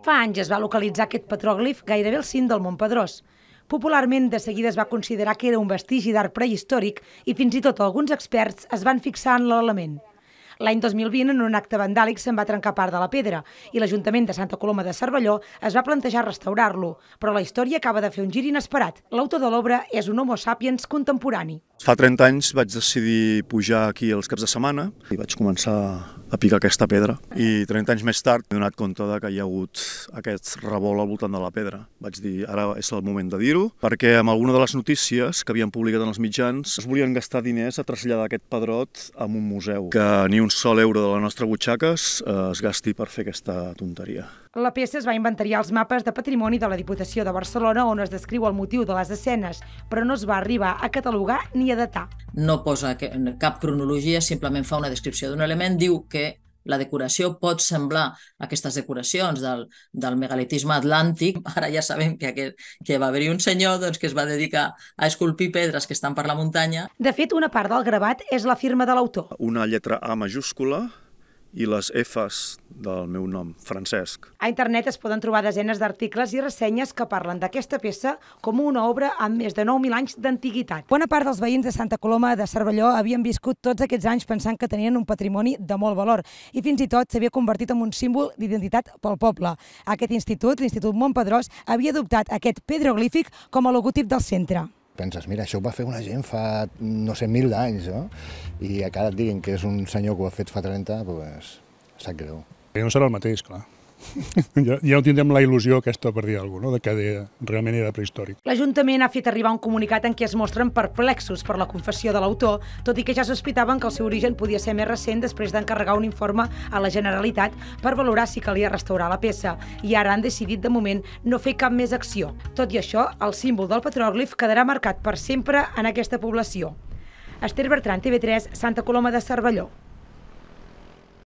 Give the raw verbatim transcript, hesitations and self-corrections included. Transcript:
Fa anys es va localitzar aquest petròglif gairebé al cim del Mont Pedrós. Popularment, de seguida es va considerar que era un vestigi d'art prehistòric i fins i tot alguns experts es van fixar en l'element. L'any dos mil vint, en un acte vandàlic, se'n va trencar part de la pedra i l'Ajuntament de Santa Coloma de Cervelló es va plantejar restaurar-lo, però la història acaba de fer un gir inesperat. L'autor de l'obra és un homo sapiens contemporani. Fa trenta anys vaig decidir pujar aquí els caps de setmana i vaig començar a picar aquesta pedra. I trenta anys més tard m'he donat compte que hi ha hagut aquest revolt al voltant de la pedra. Vaig dir, ara és el moment de dir-ho, perquè amb alguna de les notícies que havien publicat en els mitjans es volien gastar diners a traslladar aquest pedrot a un museu, que ni un sol euro de la nostra butxaca es gasti per fer aquesta tonteria. La peça es va inventariar als mapes de patrimoni de la Diputació de Barcelona, on es descriu el motiu de les escenes, però no es va arribar a catalogar ni a datar. No posa cap cronologia, simplement fa una descripció d'un element, diu que la decoració pot semblar aquestes decoracions del, del megalitisme atlàntic. Ara ja sabem que, que va haver-hi un senyor doncs, que es va dedicar a esculpir pedres que estan per la muntanya. De fet, una part del gravat és la firma de l'autor. Una lletra A majúscula i les Fs del meu nom, Francesc. A internet es poden trobar desenes d'articles i ressenyes que parlen d'aquesta peça com una obra amb més de nou mil anys d'antiguitat. Bona part dels veïns de Santa Coloma de Cervelló havien viscut tots aquests anys pensant que tenien un patrimoni de molt valor i fins i tot s'havia convertit en un símbol d'identitat pel poble. Aquest institut, l'Institut Mont Pedrós, havia adoptat aquest petroglífic com a logotip del centre. Penses, mira, això ho va fer una gent fa, no sé, mil d'anys, no? I a cada et diguin que és un senyor que ho ha fet fa trenta, doncs sap greu. No serà el mateix, clar. Ja, ja no tindrem la il·lusió aquesta per dir alguna cosa, no? De que de, realment era prehistòric. L'Ajuntament ha fet arribar un comunicat en què es mostren perplexos per la confessió de l'autor, tot i que ja sospitaven que el seu origen podia ser més recent després d'encarregar un informe a la Generalitat per valorar si calia restaurar la peça, i ara han decidit de moment no fer cap més acció. Tot i això, el símbol del petròglif quedarà marcat per sempre en aquesta població. Esther Bertran, T V tres, Santa Coloma de Cervelló.